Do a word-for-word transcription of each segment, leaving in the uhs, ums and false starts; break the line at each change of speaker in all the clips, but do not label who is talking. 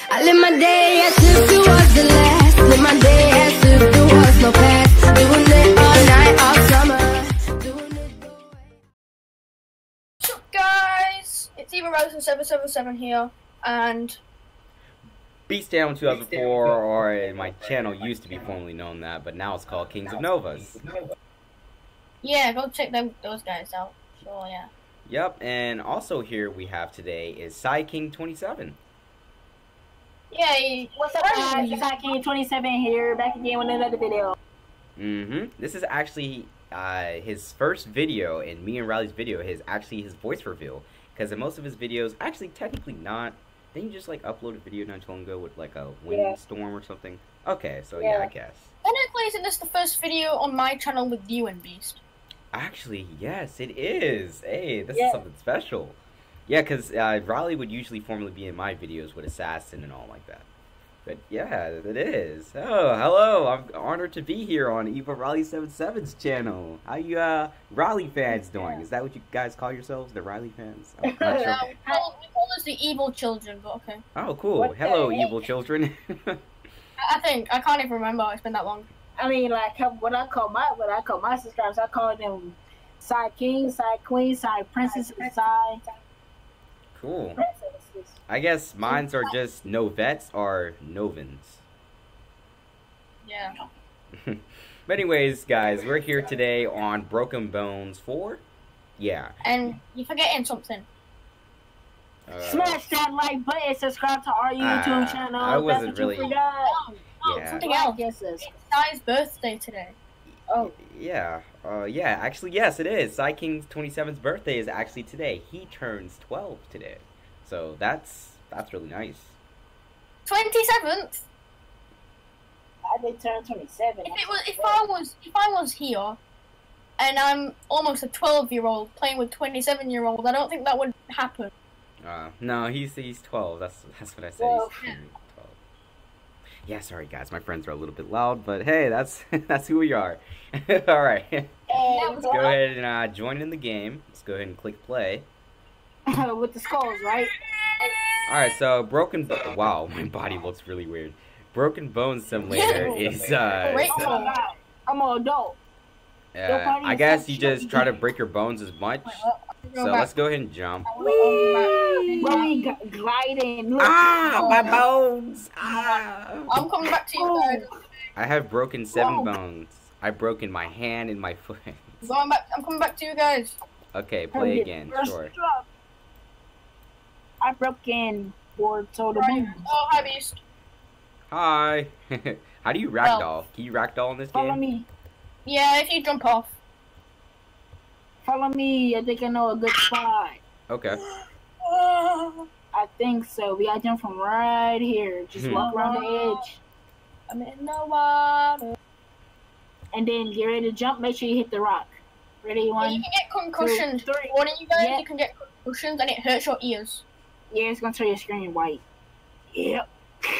I live my day as if it was the last. Live my day as if there was no past. Doing it all night, all summer. Doing it the way.
What's up, guys? It's Eva Rose seven seven seven here, and
Beast Down two thousand four, or my channel used to be formerly known that, but now it's called Kings of Novas.
yeah, go check them those guys out. So yeah.
Yep, and also here we have today is Psy King twenty-seven.
Yeah, he,
What's up, guys? It's King twenty-seven here, back again with another video.
Mm-hmm. This is actually uh, his first video, and me and Riley's video is actually his voice reveal. Because in most of his videos, actually technically not. Didn't you just like upload a video not too long ago with like a windstorm yeah. or something? Okay, so yeah,
yeah
I guess.
Technically, isn't this the first video on my channel with you and Beast?
Actually, yes, it is. Hey, this
yeah.
is something special. Yeah, because uh, Riley would usually formerly be in my videos with Assassin and all like that. But yeah, it is. Oh, hello. I'm honored to be here on Eva Riley seventy-seven's channel. How you uh, Riley fans doing? Is that what you guys call yourselves, the Riley fans? I'm not sure.
uh, we, call, we call us the evil children, but okay.
Oh, cool.
What
Hello, evil children.
I think. I can't even remember. It's been that long.
I mean, like, what I call my, what I call my subscribers, I call them Side King, Side Queen, Side Princess, and Side...
Cool. I guess mines are just Novets or Novans.
Yeah.
But anyways, guys, we're here today on Broken Bones four. Yeah.
And you're forgetting something.
Uh,
Smash that like button, subscribe to our YouTube
uh,
channel.
I wasn't
That's what
really.
you forgot.
Oh, oh,
Yeah.
something
Well, I
else.
guess it's...
It's Sai's birthday today.
Oh.
Yeah. Uh, yeah. Actually, yes, it is. Psy King twenty-seven's birthday is actually today. He turns twelve today. So that's that's really nice.
twenty-seventh?
I did turn twenty-seven.
If it was, if I was, if I was here, and I'm almost a twelve-year-old playing with twenty-seven-year-old, I don't think that would happen.
Uh, no, he's he's twelve. That's that's what I said.
Well,
he's twelve. Yeah, sorry guys, my friends are a little bit loud, but hey, that's that's who we are. All right, let's go ahead and uh, join in the game. Let's go ahead and click play.
With the skulls, right?
Alright, so Broken Bo- wow, my body looks really weird. Broken Bones Simulator is, uh...
Great.
Oh my god, I'm an adult.
uh I guess you just try to break your bones as much. So let's go ahead and jump.
Whee! Bro, we g- gliding. Look.
Ah, my bones! Ah.
I'm coming back to you guys.
I have broken seven
Whoa.
bones. I've broken my hand and my foot.
I'm going back. I'm coming back to you guys.
Okay, play again, sure.
I broke in for total
Right.
bones.
Oh, hi, Beast.
Hi! How do you ragdoll? Can you ragdoll in this
Follow
game?
me.
Yeah, if you jump off.
Follow me. I think I know a good spot.
Okay.
I think so. We gotta jump from right here. Just
Hmm.
walk around the edge.
I'm in the water.
And then get ready to jump. Make sure you hit the rock. Ready?
Yeah,
One.
you can get concussions.
two, three.
Warning you guys,
Yeah.
you can get concussions and it hurts your ears.
Yeah, it's gonna turn your screen white. Yep.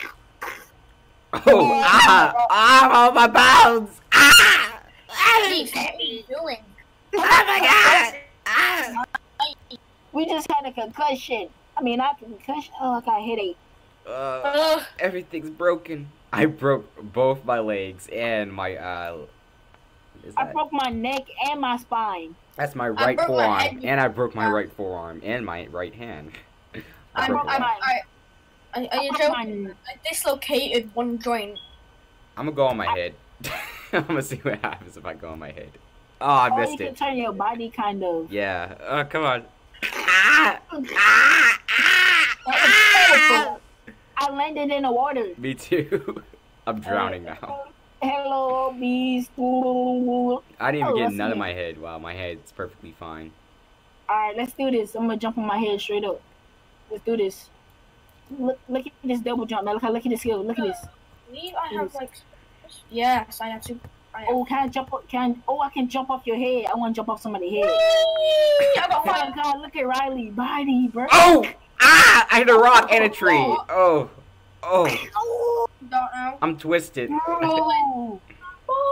Oh, ah! Ah, oh, my bones! Ah!
Beast, what are you doing?
Oh my god! Ah!
We just had a concussion. I mean, not a concussion. Oh, I got a headache.
Uh,
Ugh.
everything's broken. I broke both my legs and my, uh... Is
I
that?
broke my neck and my spine.
That's my right
broke my
forearm,
head.
and I broke my right forearm, and my right hand. I
I'm,
broke
I'm,
it.
I, are, are you
I broke
joking?
my-
I dislocated one joint.
I'm gonna go on my head. I'm gonna see what happens if I go on my head. Oh, I
Or
missed
you
it.
can turn your body kind of.
Yeah. Oh, come on. Ah! Ah! Ah!
That
I landed in the water.
Me too. I'm drowning now.
Hello, beast.
I didn't even
Oh,
get
that's
none of
me.
my head. Wow, my head's perfectly fine.
Alright, let's do this. I'm gonna jump on my head straight up. Let's do this. Look, look at this double jump, man. Look, look at this skill. Look at this.
I believe I have like. Yes, I have to. I have.
Oh, can I jump up? Can I, oh, I can jump off your head. I want to jump off somebody's head.
I got
Oh my
five.
god, look at Riley body, bro.
Oh! Ah! I hit a rock and a tree. Oh. Oh.
Don't know.
I'm twisted.
Bro.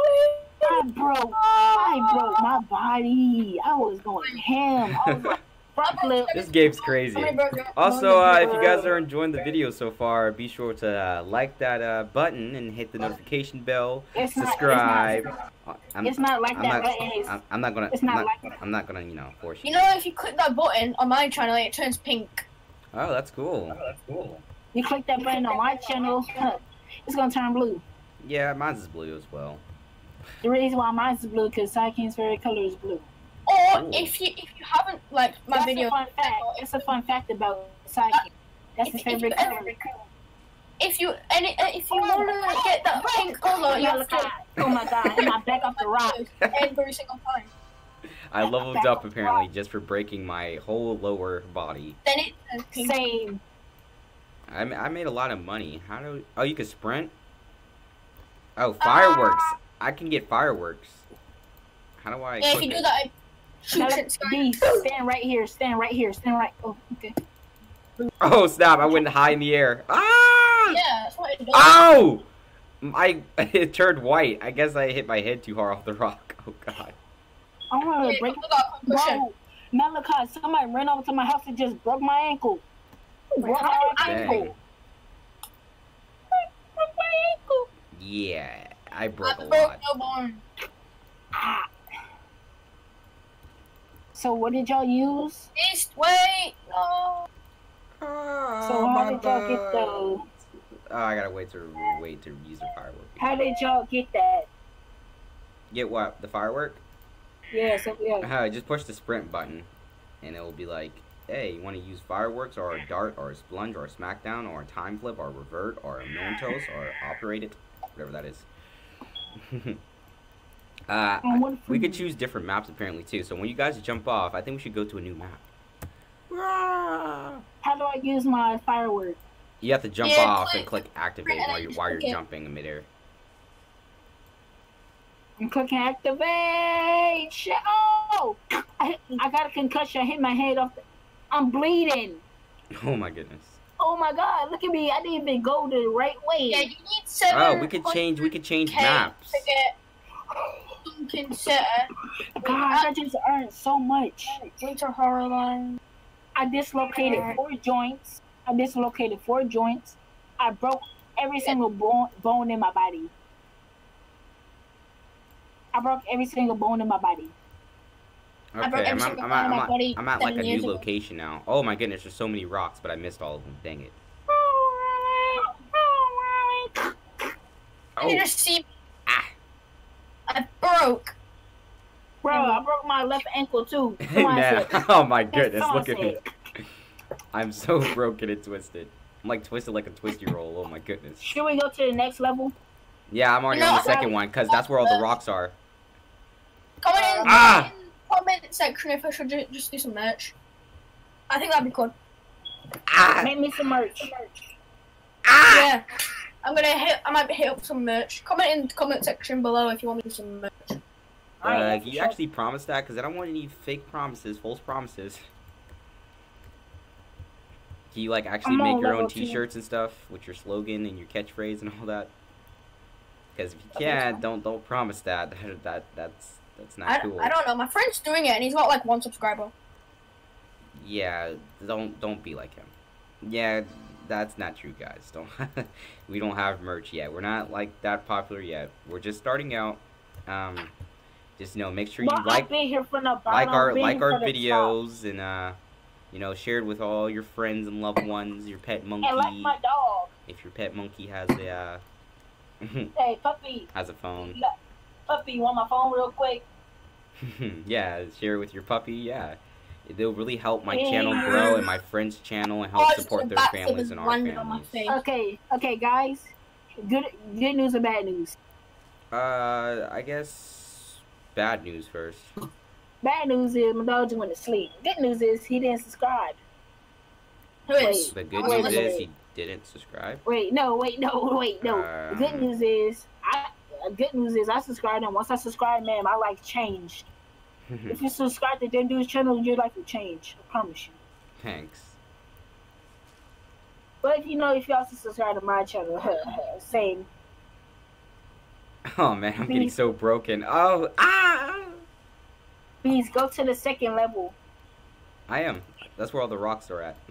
I broke. I broke my body. I was going ham. I was like, Front flip.
This game's crazy. Also, uh, if you guys are enjoying the video so far, be sure to uh, like that uh, button and hit the notification bell.
It's not-
subscribe.
it's not-
I'm,
It's not like
I'm
that.
not,
Right? It is.
I'm, I'm not gonna.
It's
I'm
not
not,
like that.
I'm not gonna, you know, force you.
You know, if you click that button on my channel, it turns pink.
Oh, that's cool. That's cool.
You click that button on my channel, it's gonna turn blue.
Yeah, mine's is blue as well.
The reason why mine's is blue because Psyking's favorite color is blue.
Or
Ooh.
if you if you haven't like my
That's
video,
a fun fact. It's a fun fact about Psyking. That's his
If- if
favorite
you-
color.
if you and it, if you wanna get that pink color, you have to
Oh my god, and I back off the rock.
every single time.
I leveled up apparently just for breaking my whole lower body.
Then it turns pink.
Same.
I, ma- I made a lot of money. How do? Oh, you can sprint. Oh, fireworks! I can get fireworks. How do I?
Yeah, if
equip
you do
it?
that, shoot
Now,
it.
B, stand right here. Stand right here. Stand right. Oh, okay.
Oh snap! I went high in the air. Ah!
Yeah, that's what it does.
Oh! I it turned white. I guess I hit my head too hard off the rock. Oh god.
I want
Yeah,
to break.
look at concussion.
Bro, Malachi, somebody ran over to my house and just broke my ankle. Broke my
Dang.
ankle. Broke my ankle.
Yeah, I
I
broke a
broke
lot.
no bone.
Ah. So what did y'all use?
East, wait, no.
So how did y'all get the?
Oh, I gotta wait to wait to use the firework.
How did y'all get that?
Get what? The firework?
Yeah. So yeah.
Uh, just push the sprint button, and it will be like, hey, you want to use fireworks or a dart or a splunge or a smackdown or a time flip or a revert or a mentos or operate it, whatever that is. uh,
And what if
we could choose different maps apparently too. So when you guys jump off, I think we should go to a new map. Ah!
How do I use my firework?
You have to jump
Yeah,
off
click-
and click activate
and
while
then
you're
just
while you're
click it.
jumping in midair.
I'm clicking activate. Shit. Oh! I, hit, I got a concussion. I hit my head off. The, I'm bleeding.
Oh my goodness.
Oh my god! Look at me. I didn't even go the right way.
Yeah, you need seven.
Oh, we could change. We could change
K
maps.
to get Duncan Center.
God, I just earned so much.
Winter Horror Line.
I dislocated four joints. I dislocated four joints. I broke every single bone, bone in my body. I broke every single bone in my body.
I broke
Okay, I'm,
every
at-
single
I'm,
bone
at,
in
I'm,
my
at,
body
I'm at like a
seven
new
years ago.
location now. Oh my goodness, there's so many rocks, but I missed all of them. Dang it.
You
Oh,
just see,
ah.
I broke.
Bro, I broke my left ankle too.
Hey
Come on,
man,
sis.
oh my
That's
goodness,
so
look at me.
sick.
I'm so broken and twisted. I'm like twisted like a twisty roll. Oh my goodness.
Should we go to the next level?
Yeah, I'm already
No,
on the second
sorry.
one because that's where all the rocks are.
Comment in,
Ah!
in the comment section if I should ju- just do some merch. I think that'd be cool.
Ah!
Make me some merch.
Ah!
Yeah. I'm gonna hit. I might hit up some merch. Comment in the comment section below if you want me to do some merch.
Uh,
Alright,
can you
sure.
actually promise that? Because I don't want any fake promises, false promises. Can you like actually
I'm on
make your own
level two.
T-shirts and stuff with your slogan and your catchphrase and all that? Because if you
Okay,
can't,
fine.
don't don't promise that. That, that that's that's not
I,
cool.
I don't know. My friend's doing it and he's got like one subscriber.
Yeah, don't don't be like him. Yeah, that's not true, guys. Don't. We don't have merch yet. We're not like that popular yet. We're just starting out. Um, just you know, make sure you
Well,
like
I've been here from the bottom.
like our
been
like
here
our
from the top.
videos and uh, you know, share it with all your friends and loved ones. Your pet monkey,
And like my dog.
if your pet monkey has a uh,
Hey, puppy.
has a phone.
Puppy, you want my phone real quick?
Yeah, share it with your puppy. Yeah. It'll really help my
Yeah.
channel grow and my friends' channel and help
Oh,
support
the
their
back
families
is
and our
landing on my
families.
face.
Okay, okay, guys. Good, good news or bad news?
Uh, I guess bad news first.
Bad news is my dog just went to sleep. Good news is he didn't subscribe.
Who is?
The good
Wait,
news
wait,
is
wait.
he didn't subscribe.
Wait, no, wait, no, wait, no. the good
Um,
news is I. uh, Good news is I subscribed, and once I subscribed, man, my life changed. If you subscribe to them dude's channel, your life will change. I promise you.
Thanks.
But if you know, if you also subscribe to my channel, same.
Oh man, I'm getting so broken. Oh, ah!
Please go to the second level.
I am. That's where all the rocks are at.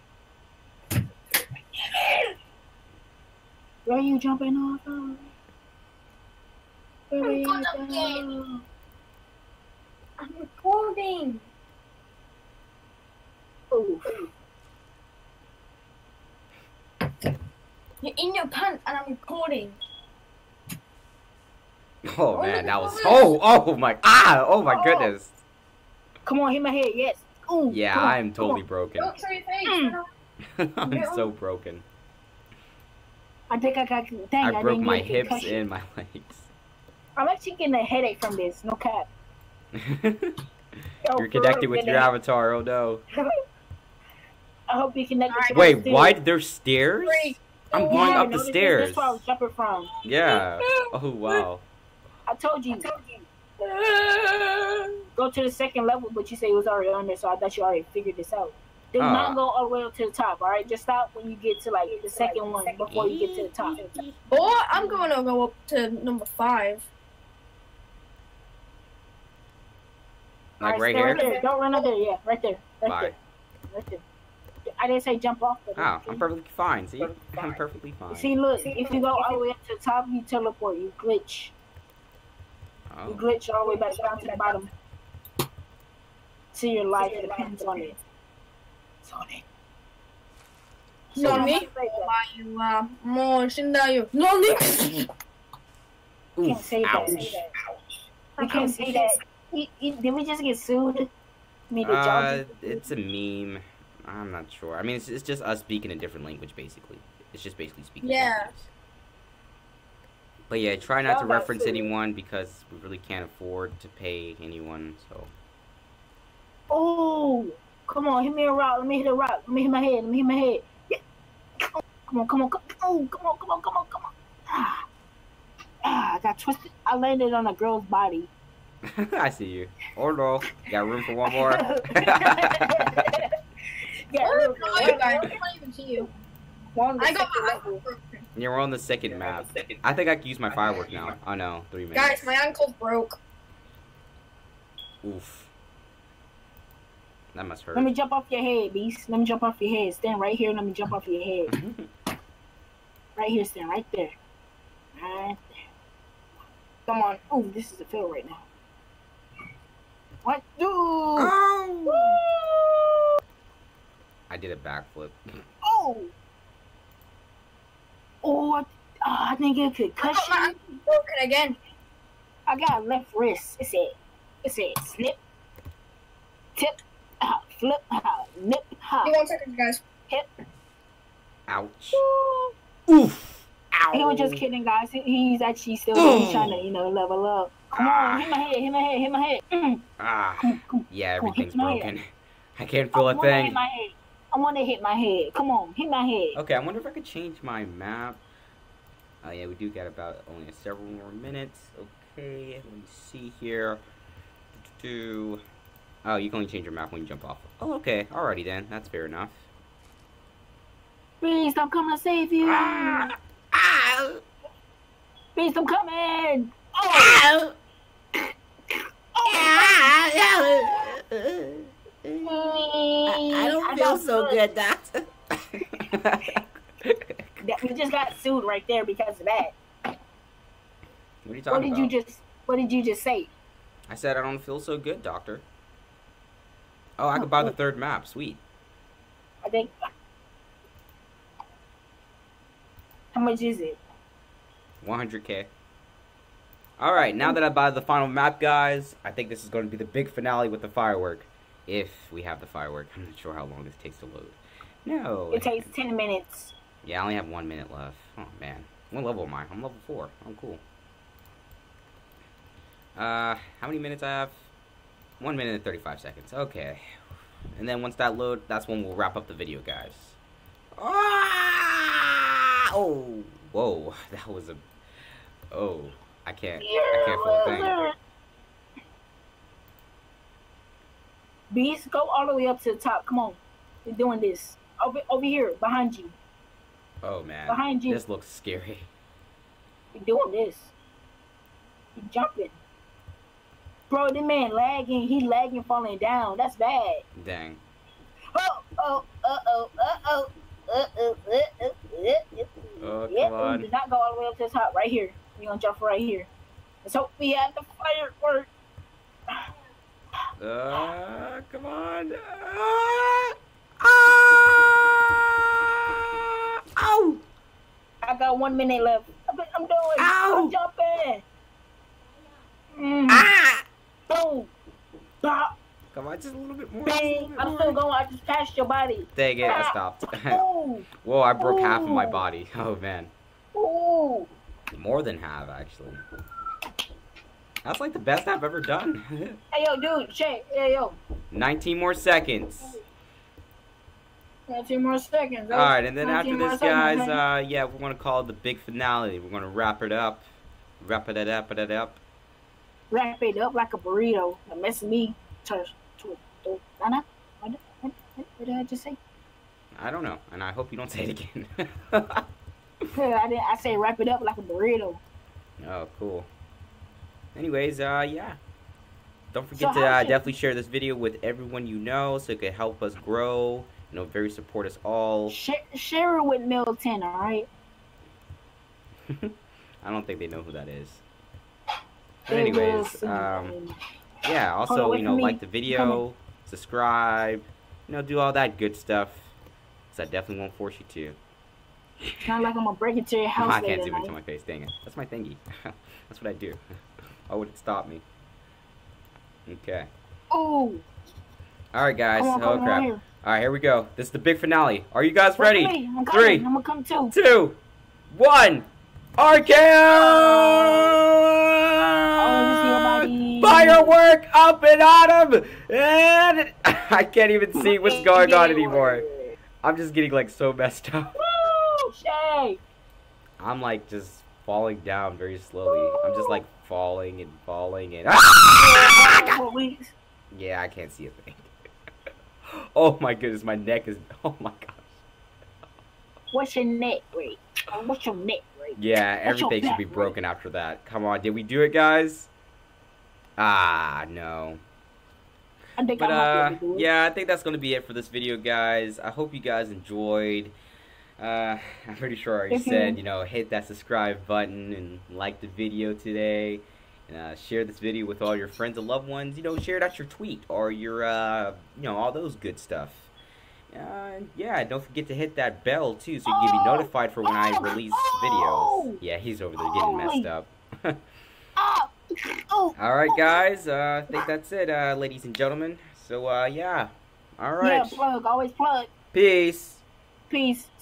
Where are you jumping off of? Where are you
Good
going?
game. I'm recording.
Ooh.
You're in your pants and I'm recording.
Oh man, that was oh oh my ah oh my
Oh.
goodness.
Come on, hit my head, yes. Ooh,
Yeah,
come on,
I am
come
totally
on.
broken.
Don't show your face.
Mm.
I'm so broken.
I think I got. Dang, I,
I broke
didn't
my
get a
hips
concussion.
and my legs.
I'm actually getting a headache from this. No cap. Yo,
You're
for
connected
real,
with
getting
your
a-
avatar. Oh no.
I hope you connect with your
Wait,
too.
why? There's stairs?
Three,
I'm
two,
going
one.
up the
Notice this?
stairs.
That's where I was jumping from.
Yeah. Oh wow.
I told you. Go to the second level, but you say it was already on there, so I thought you already figured this out. Do
Ah.
not go all the way up to the top, all right? Just stop when you get to like the second one before you get to the top.
Or I'm going to go up to number five.
Like
All
right
stay
here.
there. Don't run up there. Yeah, right there. Right
Bye.
there. Right there. I didn't say jump off. But
Oh, I'm perfectly fine. See, I'm perfectly fine.
See, look, if you go all the way up to the top, you teleport. You glitch. You
Oh.
glitch all the way back down to the bottom. See, your life depends on it. It's on it.
너니? 와이와 뭐 신다요. 너니?
You can't
Oof,
say that.
ouch.
You can't say that. You, you, did we just get sued? Me, the
Uh,
judge?
it's a meme. I'm not sure. I mean, it's, it's just us speaking a different language, basically. It's just basically speaking.
Yeah.
Japanese. But yeah, try not to
Y'all got
reference
sued.
anyone because we really can't afford to pay anyone. So.
Oh, come on, hit me a rock. Let me hit a rock. Let me hit my head. Let me hit my head. Yeah. Come on, come on, come on, come on, come on, come on, come on. Ah, ah, I got twisted. I landed on a girl's body.
I see you. Oh no, got room for one more.
Yeah,
Where
look,
are you guys? I can't even see you.
one of the
I got
second
my
level.
Yeah, we're on the second map. I think I can use my firework now. Oh no, three minutes.
Guys, my ankle's broke.
Oof. That must hurt.
Let me jump off your head, beast. Let me jump off your head. Stand right here. Let me jump off your head. Right here, stand right there. Right there. Come on. Oh, this is a fail right now. What? Dude!
Oh! I did a backflip.
Oh! Oh, I, oh, I didn't get a
I got my
concussion.
ankle broken again.
I got a left wrist. It said, it said snip, tip, ah, flip, ah, nip, ha.
Give me one second, guys.
Ouch. Oof. Ow.
He was just kidding, guys. He, he's actually still he's trying to, you know, level up. Come on, hit my head, hit my head, hit my head. Mm.
Ah.
Come on, come on.
Yeah,
Come on, hit
everything's
my
broken.
head.
I can't
I
feel a
wanna hit
thing.
my head. I want to hit my head. Come on, hit my head.
Okay, I wonder if I could change my map. Oh yeah, we do got about only several more minutes. Okay, let me see here. Do oh, you can only change your map when you jump off. Oh, okay, alrighty then. That's fair enough.
Beast, I'm coming to save you.
Ah! Ah!
Beast, I'm coming.
Ah!
I
don't feel so good, doctor.
That, we just got sued right there because of that.
What are you
What
talking
did
about?
you just? What did you just say?
I said I don't feel so good, doctor. Oh, I could buy the third map. Sweet.
I think. How much is it?
one hundred K. Alright, now that I buy the final map, guys, I think this is going to be the big finale with the firework. If we have the firework. I'm not sure how long this takes to load. No.
It takes ten minutes.
Yeah, I only have one minute left. Oh, man. What level am I? I'm level four. I'm cool. Uh, how many minutes I have? one minute and thirty-five seconds. Okay. And then once that load, that's when we'll wrap up the video, guys. Ah! Oh, whoa. That was a... Oh, I can't. I can't feel a thing.
Beast, go all the way up to the top. Come on. You're doing this. Over, over here, behind you.
Oh, man.
Behind you.
This looks scary.
You're doing this. You're jumping. Bro, this man lagging. He lagging, falling down. That's bad.
Dang.
Oh, oh, uh oh, uh oh, uh oh, uh oh, uh oh.
Oh, come
Yep,
on.
we did not go all the way up to the top. Right here. We're gonna jump right here. Let's hope we have the firework.
Uh, come on. Uh, ah! Ow!
I got one minute left. I'm, I'm doing.
Ow!
I'm jumping. Mm.
Ah!
Boom. Stop.
Come on, just a little bit more. just a
Bang.
little bit
I'm
more.
still going. I just passed your body.
Dang it, I
Ah.
stopped.
Ooh.
Whoa, I broke half of my
Ooh.
body. Oh, man.
Ooh.
More than half, actually. That's like the best I've ever done.
Hey, yo, dude. Shay. Hey, yo.
nineteen more seconds.
nineteen more seconds.
Alright, and then after
nineteen more
this,
seconds,
guys,
man.
uh, yeah, we're going to call it the big finale. We're going to wrap it up. Wrap it up, it up.
Wrap it up like a burrito. That mess me. Touch. What did I just say?
I don't know, and I hope you don't say it again.
I didn't. I say wrap it up like a burrito.
Oh, cool. Anyways, uh, yeah. Don't forget
So
to
how
uh,
should-
definitely share this video with everyone you know so it could help us grow. You know, very support us all.
Share, share it with Milton, all right?
I don't think they know who that is. But
They will
anyways,
soon.
um, yeah,
Hold
also,
on, wait
you
for
know,
me.
like the video, subscribe, you know, do all that good stuff. Because I definitely won't force you to.
It's not like I'm gonna break it to your house
I
later
can't zoom into
tonight.
my face, dang it. That's my thingy. That's what I do. Why would it stop me? Okay.
Ooh.
Alright, guys.
Come on,
Oh,
come
crap.
on here.
Alright, here we go. This is the big finale. Are you guys
Wait
ready?
for me. I'm coming.
Three,
I'm gonna come too.
two, one. R K
Oh,
O!
you see your body.
Firework up and at him! And I can't even see what's going on anymore. I'm just getting like so messed up.
Woo! Shay.
I'm like just falling down very slowly. I'm just like falling and falling and ah!
Four weeks.
Yeah, I can't see a thing. Oh my goodness, my neck is. Oh my gosh.
What's your neck rate? Oh, what's your neck rate?
Yeah,
What's your
everything should be
back
broken after that. Come on, did we do it, guys? Ah, no.
I think
But
I might
uh,
be able to do it.
yeah, I think that's gonna be it for this video, guys. I hope you guys enjoyed. Uh, I'm pretty sure I already
If you-
said, you know, hit that subscribe button and like the video today. And uh, share this video with all your friends and loved ones. You know, share it at your tweet or your, uh, you know, all those good stuff. Uh, yeah, don't forget to hit that bell, too, so you can be notified for when I release videos. Yeah, he's over there getting messed up.
Ah! Oh!
Alright, guys, uh, I think that's it, uh, ladies and gentlemen. So, uh, yeah.
Yeah,
Alright.
plug. Always plug.
Peace.
Peace.